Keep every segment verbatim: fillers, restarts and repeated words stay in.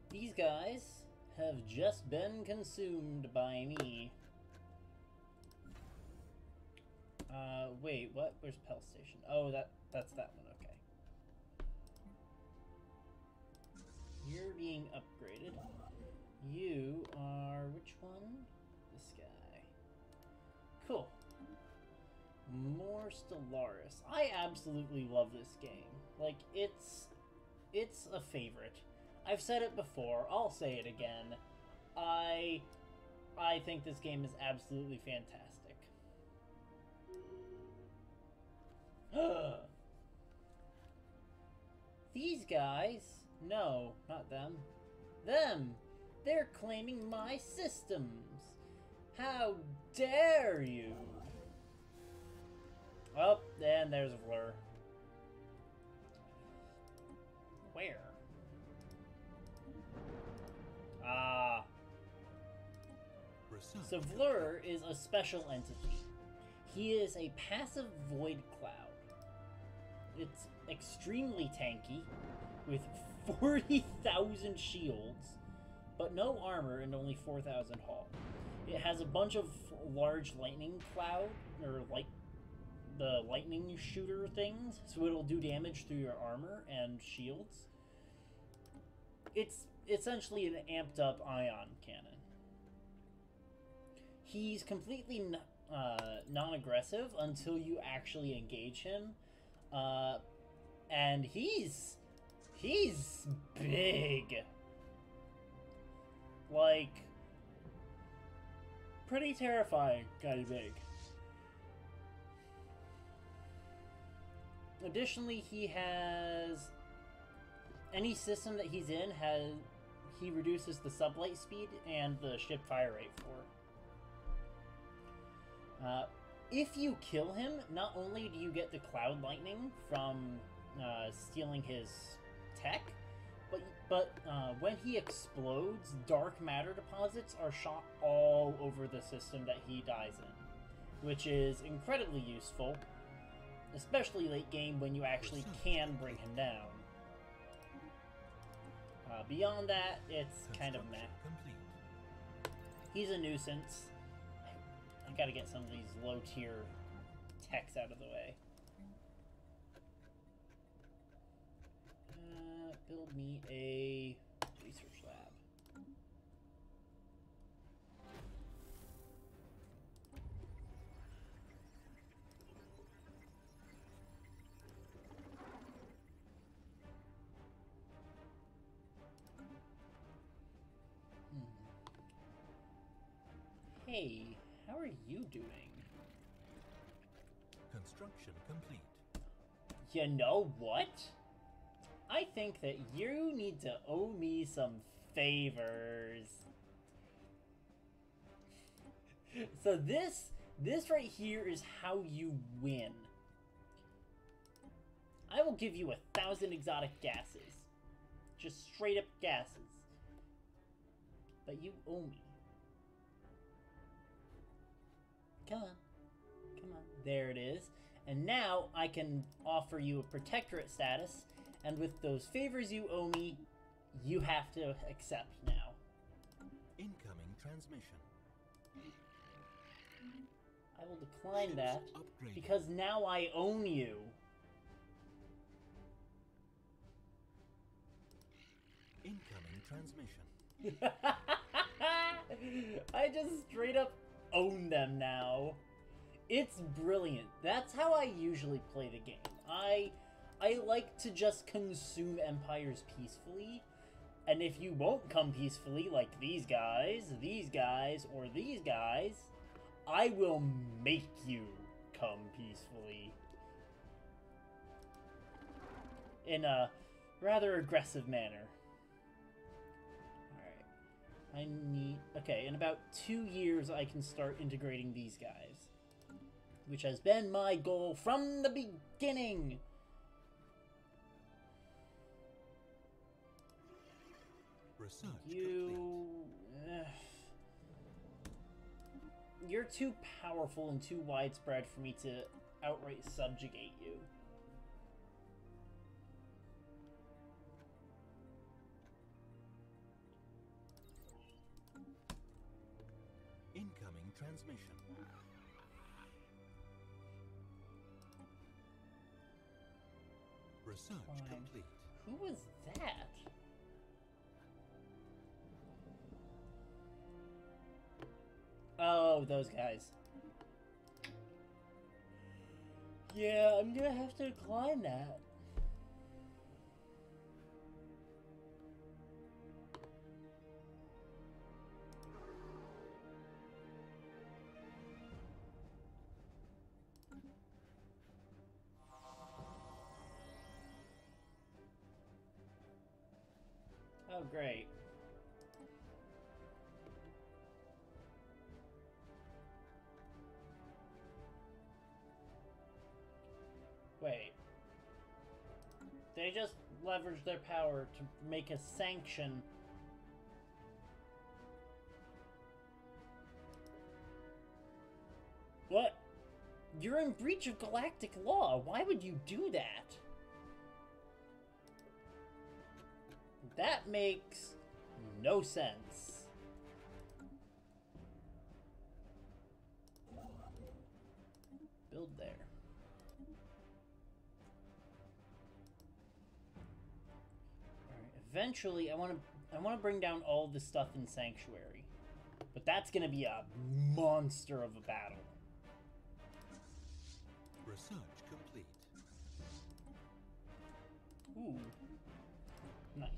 These guys have just been consumed by me. Uh, wait, what? Where's Pell Station? Oh, that that's that one, okay. You're being upgraded. You are, which one? This guy. Cool. More Stellaris. I absolutely love this game. Like, it's, it's a favorite. I've said it before, I'll say it again. I, I think this game is absolutely fantastic. These guys? No, not them. Them! They're claiming my systems! How dare you! Oh, and there's Vlur. Where? Ah. So Vlur is a special entity. He is a passive void cloud. It's extremely tanky, with forty thousand shields, but no armor and only four thousand hull. It has a bunch of large lightning cloud, or like the lightning shooter things, so it'll do damage through your armor and shields. It's essentially an amped up ion cannon. He's completely uh, non-aggressive until you actually engage him. Uh, and he's... He's big. Like, pretty terrifying kind of big. Additionally, he has... Any system that he's in has... He reduces the sublight speed and the ship fire rate for. Uh, if you kill him, not only do you get the cloud lightning from uh, stealing his tech, but but uh, when he explodes, dark matter deposits are shot all over the system that he dies in, which is incredibly useful, especially late game when you actually can bring him down. Uh, beyond that, it's kind of meh. He's a nuisance. I gotta get some of these low-tier techs out of the way. Uh, build me a research lab. Hmm. Hey, how are you doing? Construction complete. You know what? I think that you need to owe me some favors. So this, this right here is how you win. I will give you a thousand exotic gases. Just straight up gases. But you owe me. Come on. Come on. There it is. And now I can offer you a protectorate status, and with those favors you owe me, you have to accept now. Incoming transmission. I will decline that, Upgraded. because now I own you. Incoming transmission. I just straight up own them now. It's brilliant. That's how I usually play the game. I I like to just consume empires peacefully, and if you won't come peacefully, like these guys, these guys, or these guys, I will make you come peacefully. In a rather aggressive manner. Alright. I need... Okay, in about two years I can start integrating these guys, which has been my goal from the beginning. Research You... Ugh. You're too powerful and too widespread for me to outright subjugate you. Incoming transmission. Research Fine. complete. Who was that? Oh, those guys. Yeah, I'm gonna have to decline that. Oh, great. Wait. They just leveraged their power to make a sanction. What? You're in breach of galactic law. Why would you do that? That makes no sense. Build there. Alright, eventually I wanna I wanna bring down all the stuff in Sanctuary. But that's gonna be a monster of a battle. Research complete. Ooh. Nice.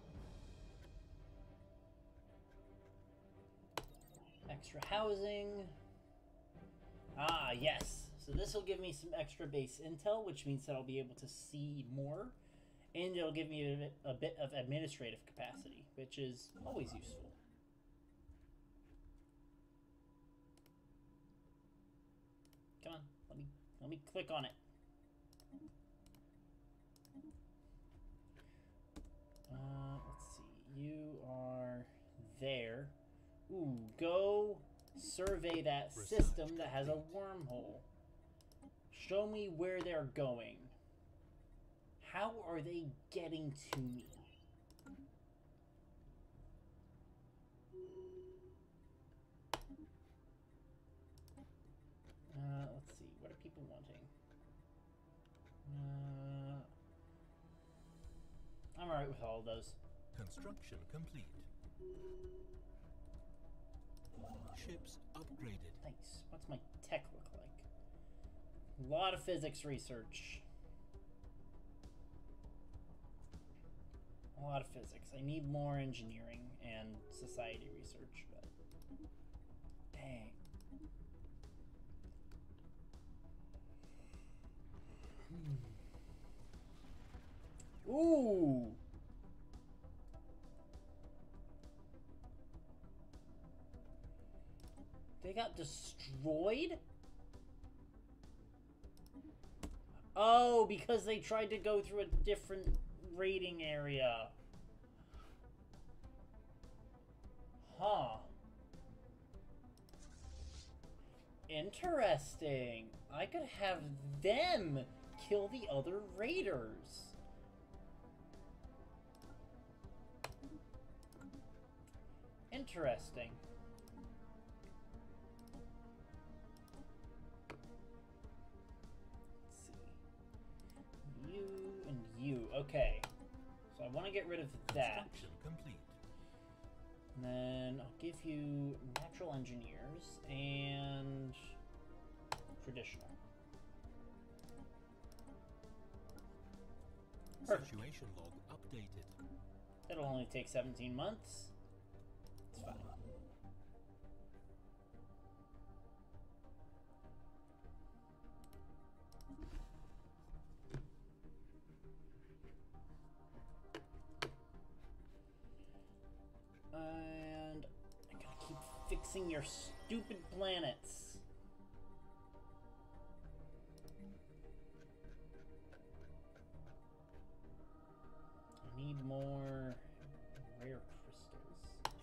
Extra housing. Ah, yes. So this will give me some extra base intel, which means that I'll be able to see more. And it'll give me a bit, a bit of administrative capacity, which is always useful. Come on, let me let me click on it. Uh, let's see. You are there. Ooh, go survey that system that has a wormhole. Show me where they're going. How are they getting to me? Uh, let's see. What are people wanting? Uh, I'm alright with all of those. Construction complete. Ships upgraded. Nice. What's my tech look like? A lot of physics research. A lot of physics. I need more engineering and society research, but dang. Hmm. Ooh. They got destroyed? Oh, because they tried to go through a different raiding area. Huh. Interesting. I could have them kill the other raiders. Interesting. You and you. Okay. So I want to get rid of that. Construction complete. And then I'll give you natural engineers and traditional. Perfect. Situation log updated. That'll only take seventeen months. It's fine. And I gotta keep fixing your stupid planets. I need more rare crystals.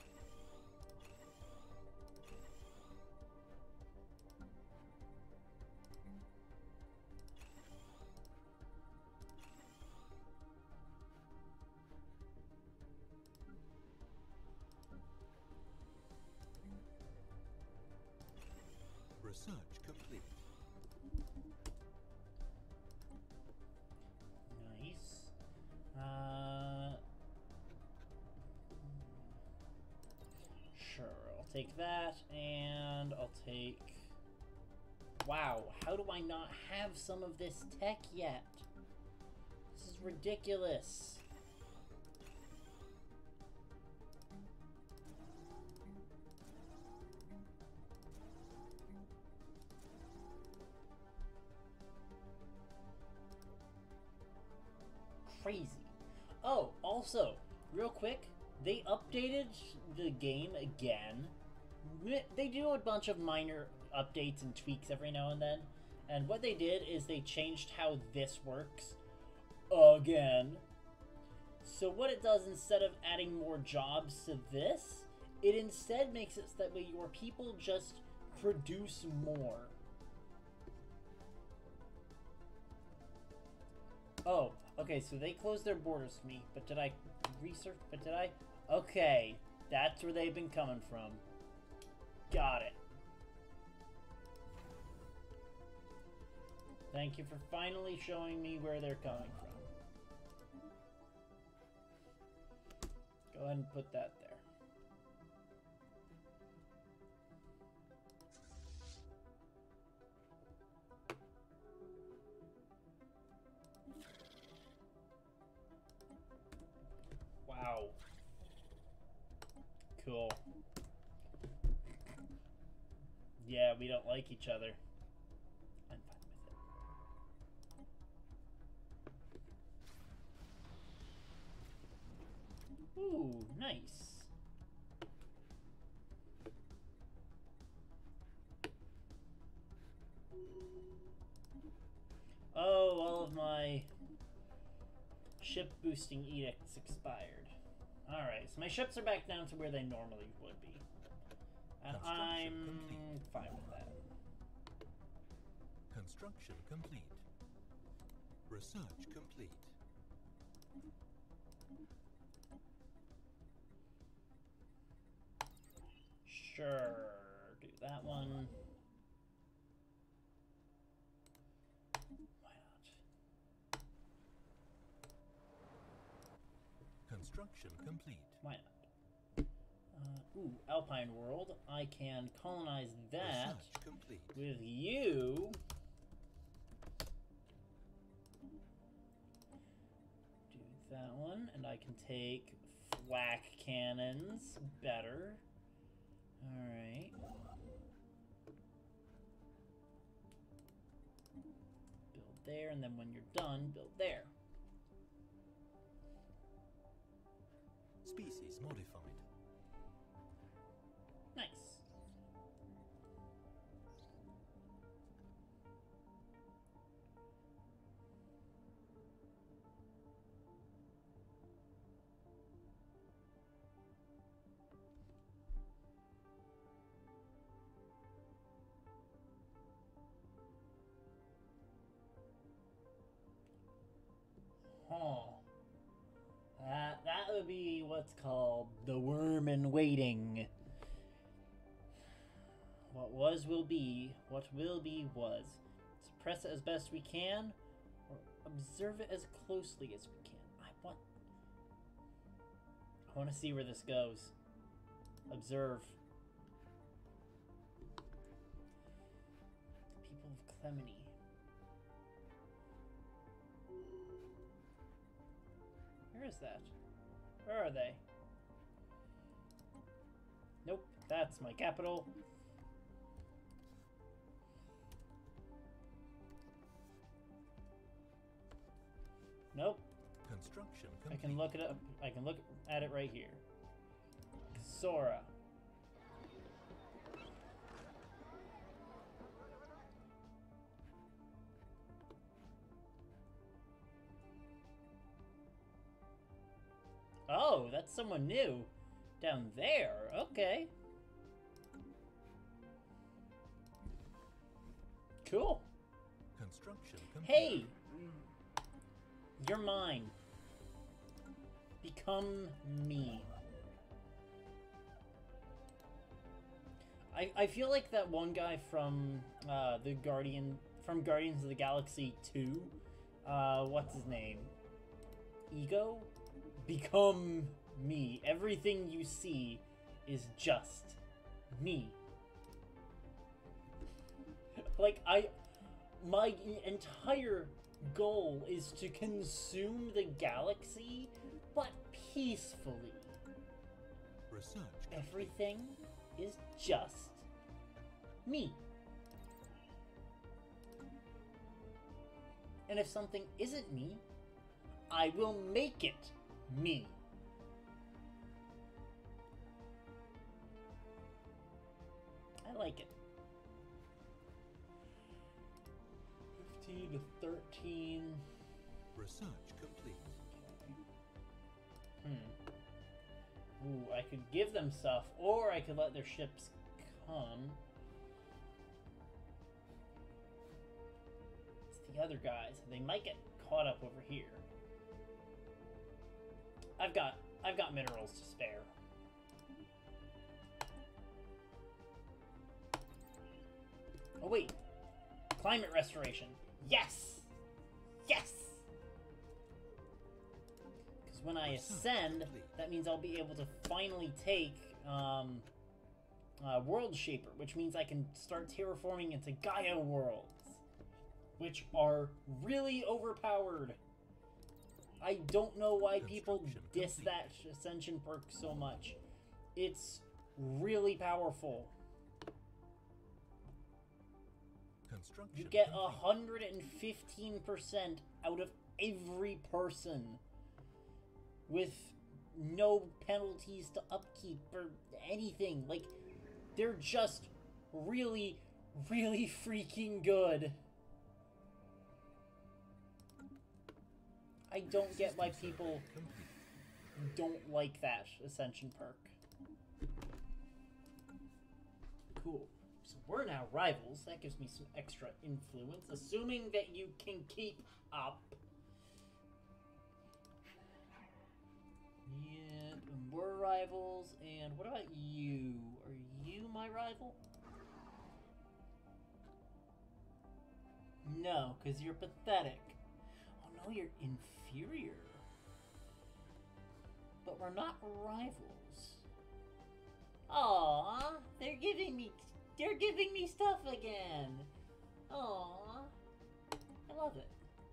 Research complete. Nice. Uh, sure, I'll take that, and I'll take... Wow, how do I not have some of this tech yet? This is ridiculous. Crazy. Oh, also, real quick, they updated the game again. They do a bunch of minor updates and tweaks every now and then. And what they did is they changed how this works again. So what it does, instead of adding more jobs to this, it instead makes it so that way your people just produce more. Oh, okay, so they closed their borders to me, but did I research, but did I? Okay, that's where they've been coming from. Got it. Thank you for finally showing me where they're coming from. Go ahead and put that there. Wow. Cool. Yeah, we don't like each other. I'm fine with it. Ooh, nice. Oh, all of my ship boosting edicts expired. Alright, so my ships are back down to where they normally would be. And I'm complete. Fine with that. Construction complete. Research complete. Sure, do that one. Why not? Construction complete. Why not? Uh, ooh, Alpine World. I can colonize that with you. Do that one, and I can take flak cannons. Better. Alright. Build there, and then when you're done, build there. Species modified. Nice. Huh. That, that would be what's called the worm in waiting. What was will be, what will be was. Suppress it as best we can, or observe it as closely as we can. I want... I want to see where this goes. Observe. The people of Clemeny. Where is that? Where are they? Nope, that's my capital. Nope. Construction I complete. can look it up. I can look at it right here. Sora. Oh, that's someone new. Down there. Okay. Cool. Construction complete. Hey! You're mine. Become me. I, I feel like that one guy from uh, the Guardian from Guardians of the Galaxy two, uh, what's his name? Ego? Become me. Everything you see is just me. Like, I... My entire goal is to consume the galaxy, but peacefully. Research. Everything is just me. And if something isn't me, I will make it me. I like it. fifteen to thirteen. Research complete. Hmm. Ooh, I could give them stuff, or I could let their ships come. It's the other guys. They might get caught up over here. I've got I've got minerals to spare. Oh wait. Climate restoration. Yes! Yes! Because when I ascend, that means I'll be able to finally take um, uh, World Shaper, which means I can start terraforming into Gaia worlds, which are really overpowered. I don't know why people diss that Ascension perk so much. It's really powerful. You get one hundred fifteen percent out of every person with no penalties to upkeep or anything. Like, they're just really, really freaking good. I don't get why people don't like that Ascension perk. Cool. So we're now rivals. That gives me some extra influence, assuming that you can keep up. Yeah, we're rivals. And what about you? Are you my rival? No, because you're pathetic. Oh no, you're inferior. But we're not rivals. Aww, they're giving me... They're giving me stuff again! Aww. I love it.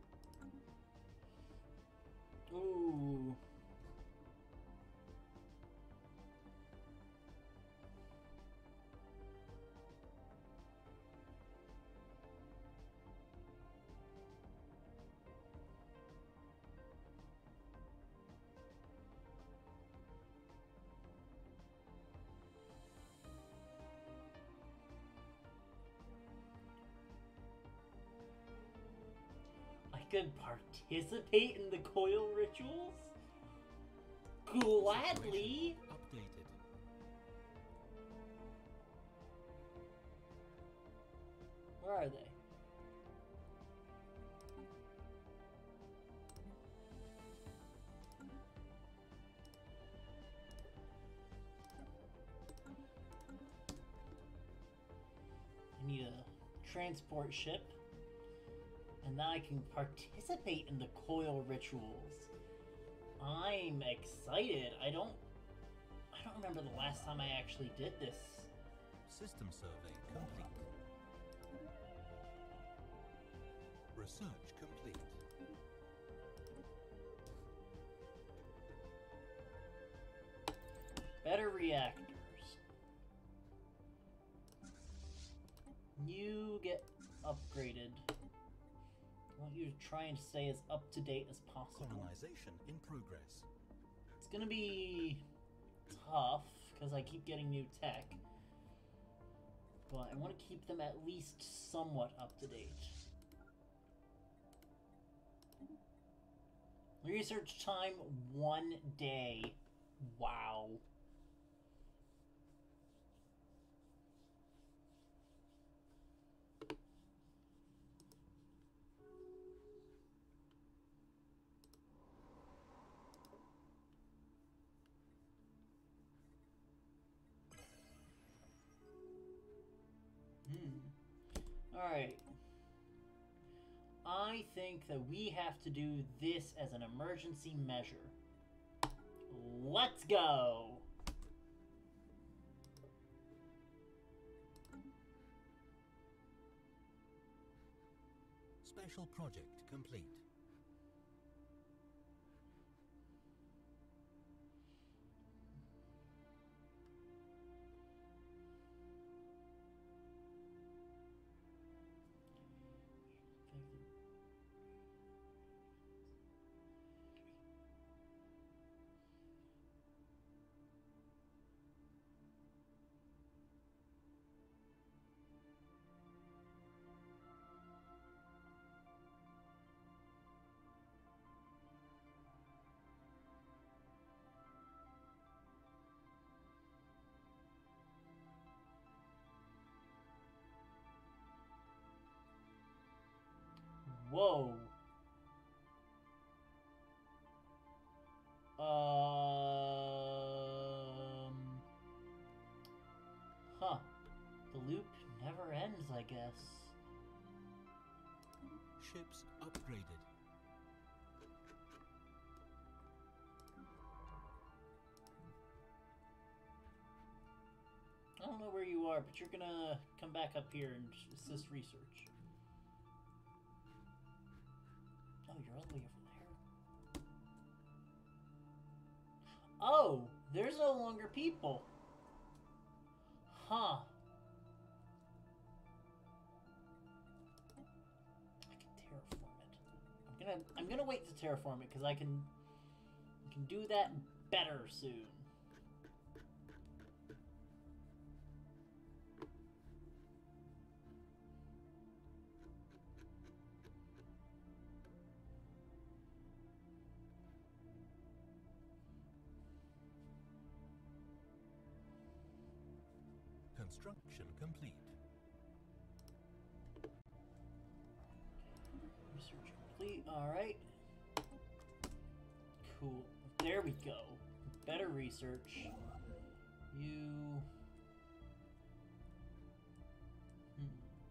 Ooh. Could participate in the coil rituals? Gladly. Updated. Where are they? I need a transport ship. And now I can participate in the coil rituals. I'm excited. I don't... I don't remember the last time I actually did this. System survey complete. Research complete. Better reactors. You get upgraded. I want you to try and stay as up to date as possible. Colonization in progress. It's gonna be tough because I keep getting new tech, but I want to keep them at least somewhat up to date. Research time one day. Wow. Alright. I think that we have to do this as an emergency measure. Let's go! Special project complete. Whoa. Um. Huh. The loop never ends, I guess. Ships upgraded. I don't know where you are, but you're gonna come back up here and assist research. Oh, you're all the way over there. Oh, there's no longer people. Huh. I can terraform it. I'm gonna I'm gonna wait to terraform it because I can I can do that better soon. Construction complete. Research complete. Alright. Cool. There we go. Better research. You... Hmm.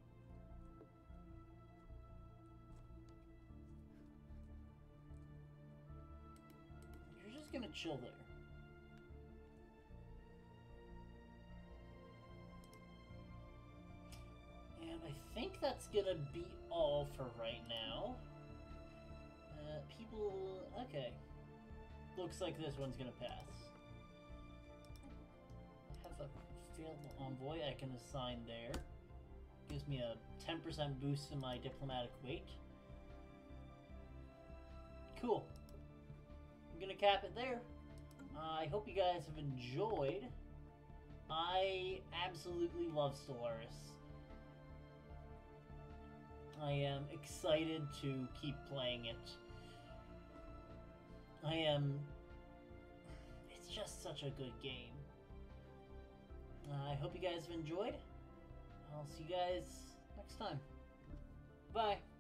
You're just gonna chill there. And I think that's gonna be all for right now. Uh, people... Okay. Looks like this one's gonna pass. I have a field envoy I can assign there. Gives me a ten percent boost in my diplomatic weight. Cool. I'm gonna cap it there. Uh, I hope you guys have enjoyed. I absolutely love Stellaris. I am excited to keep playing it. I am... It's just such a good game. Uh, I hope you guys have enjoyed. I'll see you guys next time. Bye.